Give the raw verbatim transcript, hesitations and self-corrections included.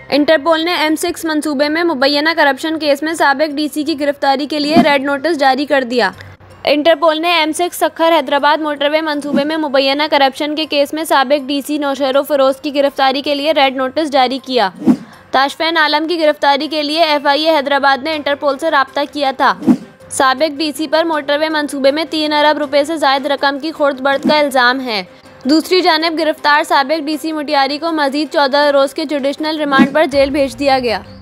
Interpole ने M six मंसूबे में मुबैना करप्शन केस में साबिक डीसी की गिरफ्तारी के लिए रेड नोटिस जारी कर दिया। इंटरपोल ने M six Sukkur Hyderabad motorway मंसूबे में मुबैना करप्शन के केस में साबिक डीसी नौशरो फरोज की गिरफ्तारी के लिए रेड नोटिस जारी किया। ताशफैन आलम की गिरफ्तारी के लिए एफ आई ए हैदराबाद ने इंटरपोल से राब्ता किया था। साबिक डीसी पर मोटरवे मंसूबे में तीन अरब रुपए से जायद रकम की खुर्द बर्द का इल्ज़ाम है। दूसरी जानिब गिरफ्तार साबिक डीसी मुटियारी को मजीद चौदह रोज़ के जुडिशनल रिमांड पर जेल भेज दिया गया।